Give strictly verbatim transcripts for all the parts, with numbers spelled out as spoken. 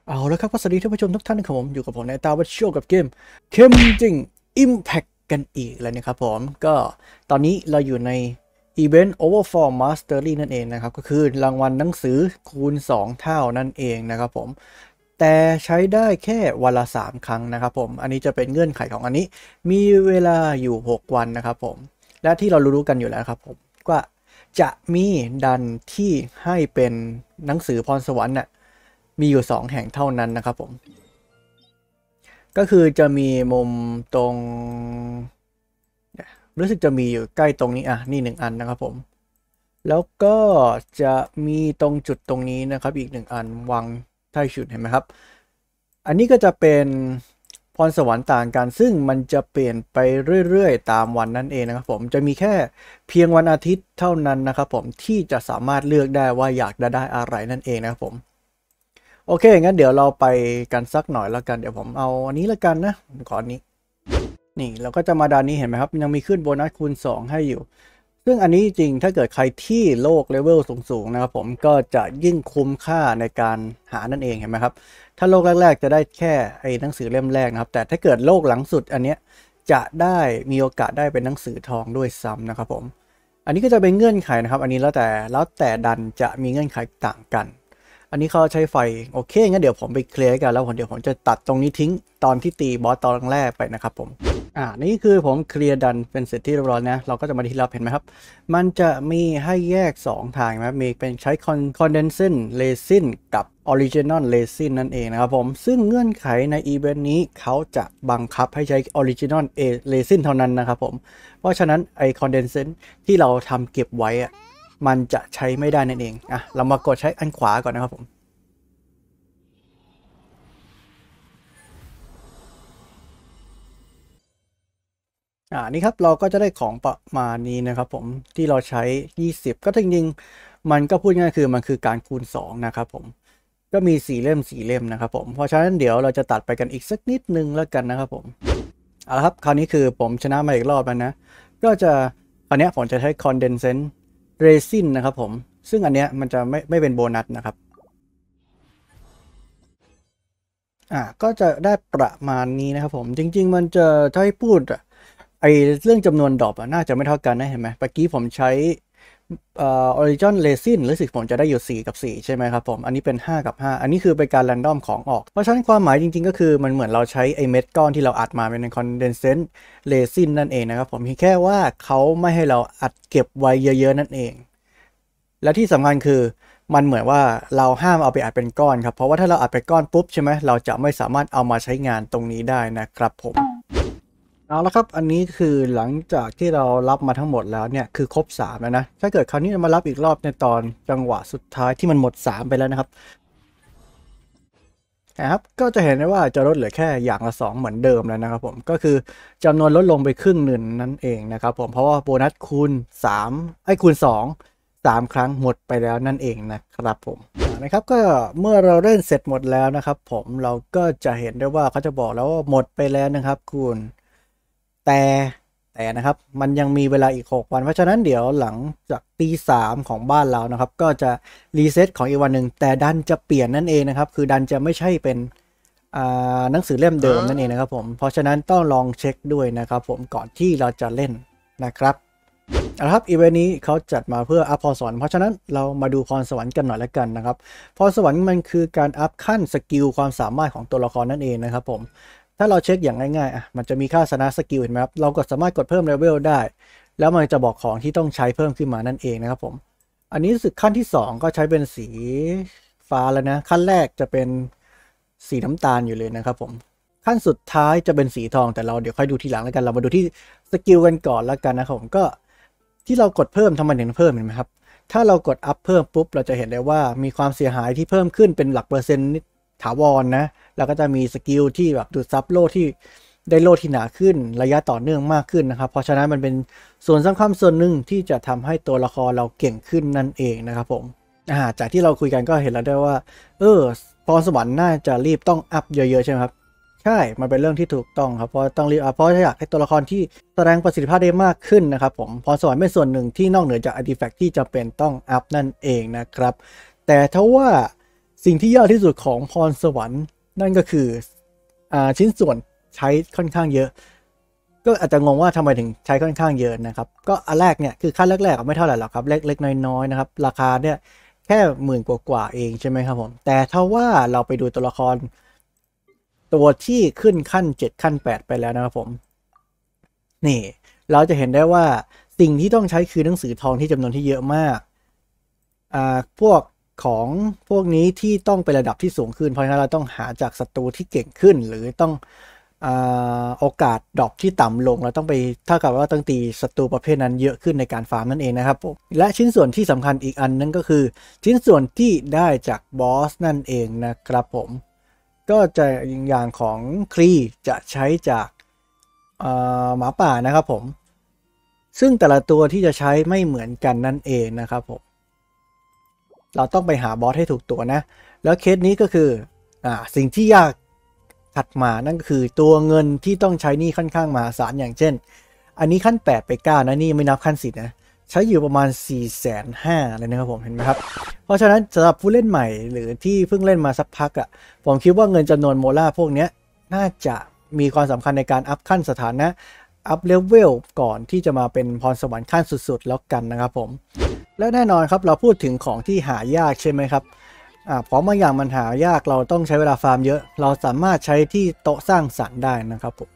เอาแล้วครับก็สวัสดีท่านผู้ชมทุกท่านครับผมอยู่กับผมในตาวัชโชกับเกมเคมจริง Impact กันอีกแล้วนะครับผมก็ตอนนี้เราอยู่ในอีเวนต์ Overform Mastery นั่นเองนะครับก็คือรางวัลหนังสือคูณสองเท่านั่นเองนะครับผมแต่ใช้ได้แค่วันละสามครั้งนะครับผมอันนี้จะเป็นเงื่อนไขของอันนี้มีเวลาอยู่หกวันนะครับผมและที่เรารู้ๆกันอยู่แล้วครับผมว่าจะมีดันที่ให้เป็นหนังสือพรสวรรค์น่ะมีอยู่สองแห่งเท่านั้นนะครับผมก็คือจะมีมุมตรงรู้สึกจะมีอยู่ใกล้ตรงนี้อ่ะนี่หนึ่งอันนะครับผมแล้วก็จะมีตรงจุดตรงนี้นะครับอีกหนึ่งอันวางใต้ชุดเห็นไหมครับอันนี้ก็จะเป็นพรสวรรค์ต่างกันซึ่งมันจะเปลี่ยนไปเรื่อยๆตามวันนั่นเองนะครับผมจะมีแค่เพียงวันอาทิตย์เท่านั้นนะครับผมที่จะสามารถเลือกได้ว่าอยากจะได้อะไรนั่นเองนะครับผมโอเคงั้นเดี๋ยวเราไปกันสักหน่อยแล้วกันเดี๋ยวผมเอาอันนี้แล้วกันนะขออันนี้นี่เราก็จะมาด้านนี้เห็นไหมครับยังมีขึ้นโบนัสคูณสองให้อยู่ซึ่งอันนี้จริงถ้าเกิดใครที่โลกเลเวลสูงๆนะครับผมก็จะยิ่งคุ้มค่าในการหานั่นเองเห็นไหมครับถ้าโลกแรกๆจะได้แค่ไอ้หนังสือเล่มแรกนะครับแต่ถ้าเกิดโลกหลังสุดอันเนี้ยจะได้มีโอกาสได้เป็นหนังสือทองด้วยซ้ำนะครับผมอันนี้ก็จะเป็นเงื่อนไขนะครับอันนี้แล้วแต่แล้วแต่ดันจะมีเงื่อนไขต่างกันอันนี้เขาใช้ไฟโอเคงั้นเดี๋ยวผมไปเคลียร์กันแล้วผมเดี๋ยวผมจะตัดตรงนี้ทิ้งตอนที่ตีบอสตอนแรกไปนะครับผมอ่านี่คือผมเคลียร์ดันเป็นเสร็จที่เรียบร้อยนะเราก็จะมาที่รับเห็นไหมครับมันจะมีให้แยกสองทางนะมีเป็นใช้ condensate resin กับ original resin นั่นเองนะครับผมซึ่งเงื่อนไขในอีเวนต์นี้เขาจะบังคับให้ใช้ original resin เท่านั้นนะครับผมเพราะฉะนั้นไอ condensate ที่เราทำเก็บไว้อะมันจะใช้ไม่ได้นั่นเองอ่ะเรามากดใช้อันขวาก่อนนะครับผมอ่านี่ครับเราก็จะได้ของประมาณนี้นะครับผมที่เราใช้ยี่สิบก็จริงๆมันก็พูดง่ายคือมันคือการคูณสองนะครับผมก็มีสี่เล่มสี่เล่มนะครับผมเพราะฉะนั้นเดี๋ยวเราจะตัดไปกันอีกสักนิดนึงแล้วกันนะครับผมเอาละครับคราวนี้คือผมชนะมาอีกรอบแล้วนะก็จะคราวนี้ผมจะใช้ condensate resin นะครับผมซึ่งอันเนี้ยมันจะไม่ไม่เป็นโบนัสนะครับอ่าก็จะได้ประมาณนี้นะครับผมจริงๆมันจะถ้าให้พูดไอเรื่องจำนวนดรอปน่าจะไม่เท่ากันนะเห็นไหมเมื่อกี้ผมใช้เอ่อ Origin Resin รู้สึกผมจะได้อยู่สี่กับสี่ใช่ไหมครับผมอันนี้เป็นห้ากับห้าอันนี้คือเป็นการแรนดอมของออกเพราะฉะนั้นความหมายจริงๆก็คือมันเหมือนเราใช้ไอเม็ดก้อนที่เราอัดมาเป็น Condensate Resin นั่นเองนะครับผมเพียงแค่ว่าเขาไม่ให้เราอัดเก็บไว้เยอะๆนั่นเองและที่สำคัญคือมันเหมือนว่าเราห้ามเอาไปอัดเป็นก้อนครับเพราะว่าถ้าเราอัดเป็นก้อนปุ๊บใช่ไหมเราจะไม่สามารถเอามาใช้งานตรงนี้ได้นะครับผมเอาละครับอันนี้คือหลังจากที่เรารับมาทั้งหมดแล้วเนี่ยคือครบสามแล้วนะถ้าเกิดคราวนี้มารับอีกรอบในตอนจังหวะสุดท้ายที่มันหมดสามไปแล้วนะครับนะครับก็จะเห็นได้ว่าจะลดเหลือแค่อย่างละสองเหมือนเดิมแล้วนะครับผมก็คือจำนวนลดลงไปครึ่งหนึ่งนั่นเองนะครับผมเพราะว่าโบนัสคูณสามไอ้คูณสอง สามครั้งหมดไปแล้วนั่นเองนะครับผมนะครับก็เมื่อเราเล่นเสร็จหมดแล้วนะครับผมเราก็จะเห็นได้ว่าเขาจะบอกแล้วว่าหมดไปแล้วนะครับคุณแต่แต่นะครับมันยังมีเวลาอีกหกวันเพราะฉะนั้นเดี๋ยวหลังจากตีสามของบ้านเรานะครับก็จะรีเซ็ตของอีกวันหนึ่งแต่ดันจะเปลี่ยนนั่นเองนะครับคือดันจะไม่ใช่เป็นหนังสือเล่มเดิมนั่นเองนะครับผมเพราะฉะนั้นต้องลองเช็คด้วยนะครับผมก่อนที่เราจะเล่นนะครับเอาละครับอีเวนต์นี้เขาจัดมาเพื่ออัพพรสวรรค์เพราะฉะนั้นเรามาดูพรสวรรค์กันหน่อยแล้วกันนะครับพรสวรรค์มันคือการอัพขั้นสกิลความสามารถของตัวละครนั่นเองนะครับผมถ้าเราเช็คอย่างง่ายๆอ่ะมันจะมีค่าชนะสกิลเห็นไหมครับเราก็สามารถกดเพิ่มเลเวลได้แล้วมันจะบอกของที่ต้องใช้เพิ่มขึ้นมานั่นเองนะครับผมอันนี้รู้สึกขั้นที่สองก็ใช้เป็นสีฟ้าแล้วนะขั้นแรกจะเป็นสีน้ำตาลอยู่เลยนะครับผมขั้นสุดท้ายจะเป็นสีทองแต่เราเดี๋ยวค่อยดูทีหลังแล้วกันเรามาดูที่สกิลกันก่อนแล้วกันนะครับผมก็ที่เรากดเพิ่มทำไมถึงเพิ่มเห็นไหมครับถ้าเรากดอัพเพิ่มปุ๊บเราจะเห็นได้ว่ามีความเสียหายที่เพิ่มขึ้นเป็นหลักเปอร์เซ็นต์ถาวร นะแล้วก็จะมีสกิลที่แบบดูดซับโล่ที่ได้โล่ที่หนาขึ้นระยะต่อเนื่องมากขึ้นนะครับเพราะฉะนั้นมันเป็นส่วนสำคัญส่วนหนึ่งที่จะทำให้ตัวละครเราเก่งขึ้นนั่นเองนะครับผมอ่าจากที่เราคุยกันก็เห็นแล้วได้ว่าเออพรสวรรค์น่าจะรีบต้องอัพเยอะๆใช่ไหมครับใช่มันเป็นเรื่องที่ถูกต้องครับเพราะต้องรีบอัพเพราะอยากให้ตัวละครที่แสดงประสิทธิภาพได้มากขึ้นนะครับผมพรสวรรค์เป็นส่วนหนึ่งที่นอกเหนือจากอาร์ติแฟกต์ที่จะเป็นต้องอัพนั่นเองนะครับแต่ถ้าว่าสิ่งที่ยากที่สุดของพรสวรรค์นั่นก็คืออ่าชิ้นส่วนใช้ค่อนข้างเยอะก็อาจจะงงว่าทำไมถึงใช้ค่อนข้างเยอะนะครับก็อันแรกเนี่ยคือขั้นแรกๆไม่เท่าไหร่หรอกครับเล็กๆน้อยๆนะครับราคาเนี่ยแค่หมื่นกว่าๆเองใช่ไหมครับผมแต่ถ้าว่าเราไปดูตัวละครตัวที่ขึ้นขั้นเจ็ดขั้นแปดไปแล้วนะครับผมนี่เราจะเห็นได้ว่าสิ่งที่ต้องใช้คือหนังสือทองที่จำนวนที่เยอะมากอ่าพวกของพวกนี้ที่ต้องเป็นระดับที่สูงขึ้นเพราะฉะนั้นเราต้องหาจากศัตรูที่เก่งขึ้นหรือต้องโอกาสดรอปที่ต่ำลงเราต้องไปเท่ากับว่าต้องตีศัตรูประเภทนั้นเยอะขึ้นในการฟาร์มนั่นเองนะครับผมและชิ้นส่วนที่สำคัญอีกอันนึงก็คือชิ้นส่วนที่ได้จากบอสนั่นเองนะครับผมก็จะอย่างของครีจะใช้จากหมาป่านะครับผมซึ่งแต่ละตัวที่จะใช้ไม่เหมือนกันนั่นเองนะครับผมเราต้องไปหาบอสให้ถูกตัวนะแล้วเคสนี้ก็คืออ่าสิ่งที่ยากถัดมานั่นก็คือตัวเงินที่ต้องใช้นี่ค่อนข้างมหาศาลอย่างเช่นอันนี้ขั้นแปดไปเก้านะนี่ไม่นับขั้นสิบนะใช้อยู่ประมาณ สี่แสนห้าพัน เลยนะครับผมเห็นไหมครับเพราะฉะนั้นสำหรับผู้เล่นใหม่หรือที่เพิ่งเล่นมาสักพักอะ่ะผมคิดว่าเงินจำนวนโมล่าพวกนี้น่าจะมีความสำคัญในการอัพขั้นสถานะอัพเลเวลก่อนที่จะมาเป็นพรสวรรค์ขั้นสุดๆแล้วกันนะครับผมและแน่นอนครับเราพูดถึงของที่หายากใช่ไหมครับอ่าของบางอย่างมันหายากเราต้องใช้เวลาฟาร์มเยอะเราสามารถใช้ที่โต๊ะสร้างสรรค์ได้นะครับผม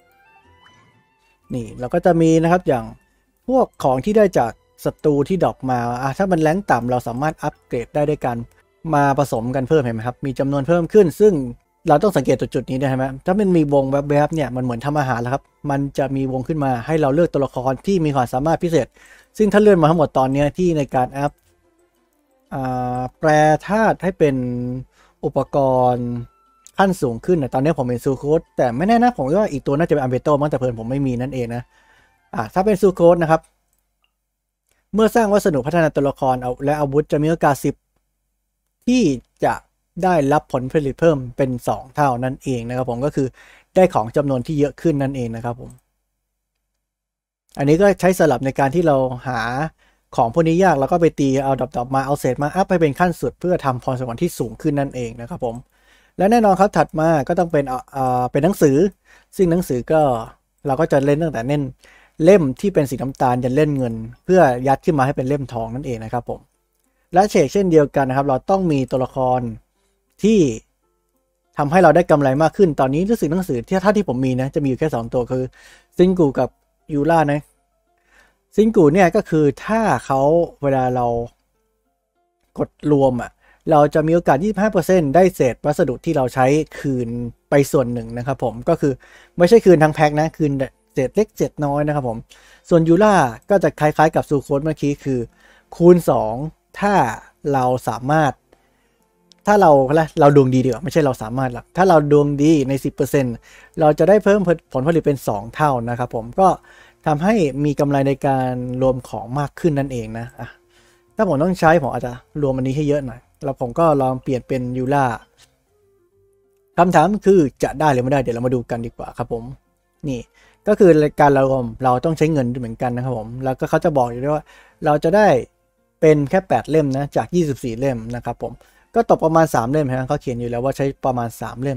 นี่เราก็จะมีนะครับอย่างพวกของที่ได้จากศัตรูที่ดรอปมาอ่ะถ้ามันแรงต่ำเราสามารถอัปเกรดได้ด้วยกันมาผสมกันเพิ่มเห็นไหมครับมีจำนวนเพิ่มขึ้นซึ่งเราต้องสังเกตจุดๆนี้ได้ไหมถ้ามันมีวงแวบๆเนี่ยมันเหมือนทำอาหารแล้วครับมันจะมีวงขึ้นมาให้เราเลือกตัวละครที่มีความสามารถพิเศษซึ่งถ้าเลื่อนมาทั้งหมดตอนนี้ที่ในการอัพแปรธาตุให้เป็นอุปกรณ์ขั้นสูงขึ้นนะตอนนี้ผมเป็นซูโคสแต่ไม่แน่นะผมว่าอีกตัวน่าจะเป็นอัมเบโต้มั้งแต่เพิ่นผมไม่มีนั่นเองนะอ่าถ้าเป็นซูโคสนะครับเมื่อสร้างวัสดุพัฒนาตัวละครเอาและอาวุธจะมีโอกาสสิบที่จะได้รับผลผลิตเพิ่มเป็นสองเท่านั่นเองนะครับผมก็คือได้ของจำนวนที่เยอะขึ้นนั่นเองนะครับผมอันนี้ก็ใช้สลับในการที่เราหาของพวกนี้ยากแล้วก็ไปตีเอาดอกๆมาเอาเศษมาอัพให้เป็นขั้นสุดเพื่อทำพรสวรรค์ที่สูงขึ้นนั่นเองนะครับผมและแน่นอนครับถัดมาก็ต้องเป็นเอ่อเป็นหนังสือซึ่งหนังสือก็เราก็จะเล่นตั้งแต่เล่นเล่มที่เป็นสีน้ำตาลยันเล่นเงินเพื่อยัดขึ้นมาให้เป็นเล่มทองนั่นเองนะครับผมและเชกเช่นเดียวกันนะครับเราต้องมีตัวละครที่ทำให้เราได้กำไรมากขึ้นตอนนี้รู้สึกหนังสือที่ถ้าที่ผมมีนะจะมีอยู่แค่สองตัวคือซิงกูกับยูล่านะซิงกูเนี่ยก็คือถ้าเขาเวลาเรากดรวมอ่ะเราจะมีโอกาส ยี่สิบห้าเปอร์เซ็นต์ ได้เศษวัสดุที่เราใช้คืนไปส่วนหนึ่งนะครับผมก็คือไม่ใช่คืนทั้งแพ็คนะคืนเศษเล็กเศษน้อยนะครับผมส่วนยูล่าก็จะคล้ายๆกับซูโคสเมื่อกี้คือคูณสองถ้าเราสามารถถ้าเราเราดวงดีดีกว่าไม่ใช่เราสามารถหรอกถ้าเราดวงดีใน สิบเปอร์เซ็นต์ เราจะได้เพิ่มผลผลิตเป็นสองเท่านะครับผมก็ทำให้มีกำไรในการรวมของมากขึ้นนั่นเองนะอ่ะถ้าผมต้องใช้ผมอาจจะรวมอันนี้ให้เยอะหน่อยแล้วผมก็ลองเปลี่ยนเป็นยูล่าคำถามคือจะได้หรือไม่ได้เดี๋ยวเรามาดูกันดีกว่าครับผมนี่ก็คือการเราเราต้องใช้เงินเหมือนกันนะครับผมแล้วก็เขาจะบอกอยู่ด้วยว่าเราจะได้เป็นแค่แปดเล่มนะจากยี่สิบสี่เล่มนะครับผมก็ตกประมาณสามเล่มนะเขาเขียนอยู่แล้วว่าใช้ประมาณสามเล่ม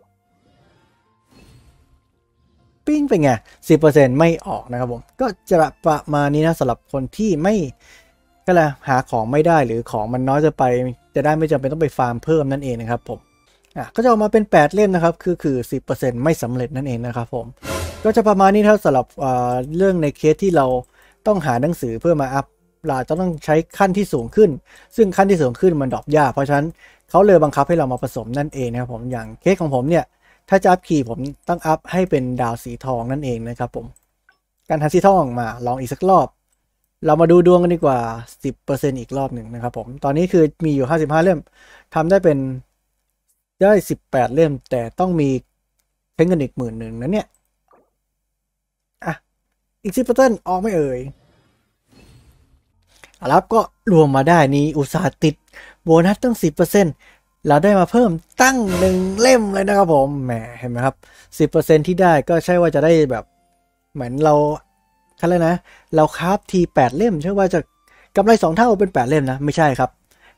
ปิ้งเป็นไง สิบเปอร์เซ็นต์ ไม่ออกนะครับผมก็จะประมาณนี้นะสำหรับคนที่ไม่ก็เลยหาของไม่ได้หรือของมันน้อยจะไปจะได้ไม่จำเป็นต้องไปฟาร์มเพิ่มนั่นเองนะครับผมอ่ะก็จะออกมาเป็นแปดเล่มนะครับคือคือ สิบเปอร์เซ็นต์ ไม่สำเร็จนั่นเองนะครับผมก็จะประมาณนี้ครับสำหรับเรื่องในเคสที่เราต้องหาหนังสือเพื่อมาอัพเราจะต้องใช้ขั้นที่สูงขึ้นซึ่งขั้นที่สูงขึ้นมันดรอปยากเพราะฉะนั้นเขาเลยบังคับให้เรามาผสมนั่นเองนะครับผมอย่างเคสของผมเนี่ยถ้าจะอัพคีย์ผมต้องอัพให้เป็นดาวสีทองนั่นเองนะครับผมการทำสีทองมาลองอีกสักรอบเรามาดูดวงกันดีกว่า สิบเปอร์เซ็นต์ อีกรอบหนึ่งนะครับผมตอนนี้คือมีอยู่ห้าสิบห้าเล่มทำได้เป็นได้สิบแปดเล่มแต่ต้องมีใช้เงินอีกหมื่นหนึ่งนะเนี่ยอ่ะอีก สิบเปอร์เซ็นต์ ออกไม่เอ่ยแล้วก็รวมมาได้นี้อุตสาห์ติดโบนัสตั้ง สิบเปอร์เซ็นต์ เราได้มาเพิ่มตั้งหนึ่งเล่มเลยนะครับผมแหมเห็นไหมครับ สิบเปอร์เซ็นต์ ที่ได้ก็ใช่ว่าจะได้แบบเหมือนเราอะไรนะเราคราฟทีแปดเล่มใช่ว่าจะกำไรสองเท่าเป็นแปดเล่มนะไม่ใช่ครับ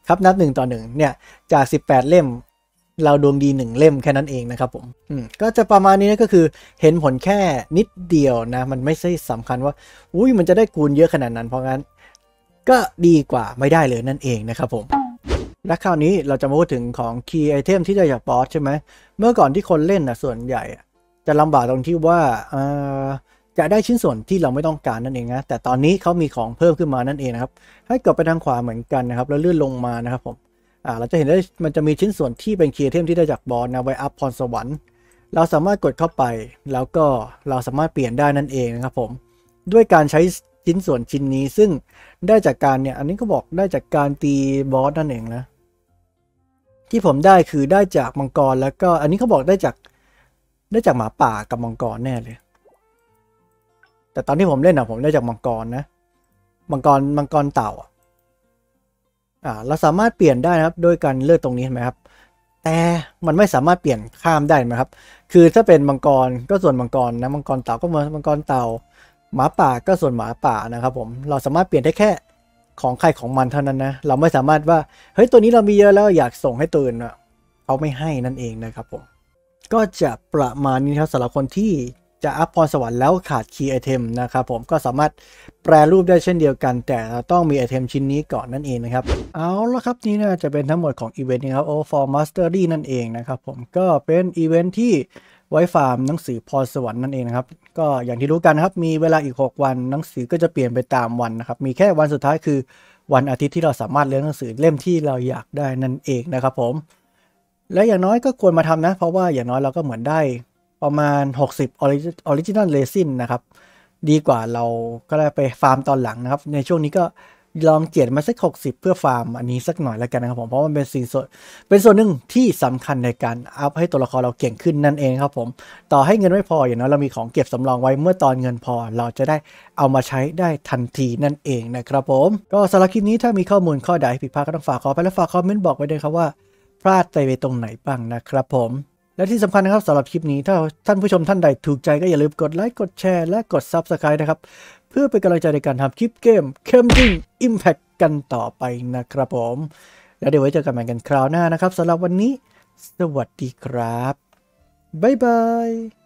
ครับนับหนึ่งต่อหนึ่งเนี่ยจากสิบแปดเล่มเราดวงดีหนึ่งเล่มแค่นั้นเองนะครับผมอืมก็จะประมาณนี้นะก็คือเห็นผลแค่นิดเดียวนะมันไม่ใช่สำคัญว่าอุ้ยมันจะได้คูณเยอะขนาดนั้นเพราะงั้นก็ดีกว่าไม่ได้เลยนั่นเองนะครับผมและคราวนี้เราจะมาพูดถึงของ Key Item ที่ได้จากบอสใช่ไหมเมื่อก่อนที่คนเล่นนะส่วนใหญ่จะลำบากตรงที่ว่าจะได้ชิ้นส่วนที่เราไม่ต้องการนั่นเองนะแต่ตอนนี้เขามีของเพิ่มขึ้นมานั่นเองนะครับให้กดไปทางขวาเหมือนกันนะครับแล้วเลื่อนลงมานะครับผมอ่าเราจะเห็นได้มันจะมีชิ้นส่วนที่เป็น Key Item ที่ได้จากบอสนะไว้อัพพรสวรรค์เราสามารถกดเข้าไปแล้วก็เราสามารถเปลี่ยนได้นั่นเองนะครับผมด้วยการใช้ชิ้นส่วนชิ้นนี้ซึ่งได้จากการเนี่ยอันนี้ก็บอกได้จากการตีบอสนั่นเองนะที่ผมได้คือได้จากมังกรแล้วก็อันนี้เขาบอกได้จากได้จากหมาป่ากับมังกรแน่เลยแต่ตอนที่ผมเล่นอ่ะผมได้จากมังกรนะมังกรมังกรเต่าอ่าเราสามารถเปลี่ยนได้นะครับโดยการเลือกตรงนี้เห็นไหมครับแต่มันไม่สามารถเปลี่ยนข้ามได้ไหมครับคือถ้าเป็นมังกรก็ส่วนมังกรนะมังกรเต่าก็เหมือนมังกรเต่าหมาป่าก็ส่วนหมาป่านะครับผมเราสามารถเปลี่ยนได้แค่ของใครของมันเท่านั้นนะเราไม่สามารถว่าเฮ้ยตัวนี้เรามีเยอะแล้วอยากส่งให้ตัวอื่นอ่ะเขาไม่ให้นั่นเองนะครับผมก็จะประมาณนี้ครับสำหรับคนที่จะอัพพรสวรรค์แล้วขาดคีย์ไอเทมนะครับผมก็สามารถแปรรูปได้เช่นเดียวกันแต่เราต้องมีไอเทมชิ้นนี้ก่อนนั่นเองนะครับเอาละครับนี่น่าจะเป็นทั้งหมดของอีเวนต์นี้ครับ All for Mastery นั่นเองนะครับผมก็เป็นอีเวนต์ที่ไว้ฟาร์มหนังสือพรสวรรค์นั่นเองนะครับก็อย่างที่รู้กันนะครับมีเวลาอีกหกวันหนังสือก็จะเปลี่ยนไปตามวันนะครับมีแค่วันสุดท้ายคือวันอาทิตย์ที่เราสามารถเลือกหนังสือเล่มที่เราอยากได้นั่นเองนะครับผมและอย่างน้อยก็ควรมาทำนะเพราะว่าอย่างน้อยเราก็เหมือนได้ประมาณหกสิบ Original Resin นะครับดีกว่าเราก็ได้ไปฟาร์มตอนหลังนะครับในช่วงนี้ก็ลองเจียดมาสักหกสิบเพื่อฟาร์มอันนี้สักหน่อยแล้วกันนะครับผมเพราะมันเป็นสิ่งส่วนเป็นส่วนหนึ่งที่สำคัญในการอัพให้ตัวละครเราเก่งขึ้นนั่นเองครับผมต่อให้เงินไม่พออย่างน้อยเรามีของเก็บสำรองไว้เมื่อตอนเงินพอเราจะได้เอามาใช้ได้ทันทีนั่นเองนะครับผมก็สำหรับคลิปนี้ถ้ามีข้อมูลข้อใดผิดพลาดก็ต้องฝากขอไปและฝากคอมเมนต์บอกไว้ด้วยครับว่าพลาดไปตรงไหนบ้างนะครับผมและที่สำคัญนะครับสำหรับคลิปนี้ถ้าท่านผู้ชมท่านใดถูกใจก็อย่าลืมกดไลค์กดแชร์และกด ซับสไครบ์ นะครับเพื่อเป็นกำลังใจในการทำคลิปเกม Genshin Impact กันต่อไปนะครับผมแล้วเดี๋ยวไว้เจอกันใหม่กันคราวหน้านะครับสำหรับวันนี้สวัสดีครับบ๊ายบาย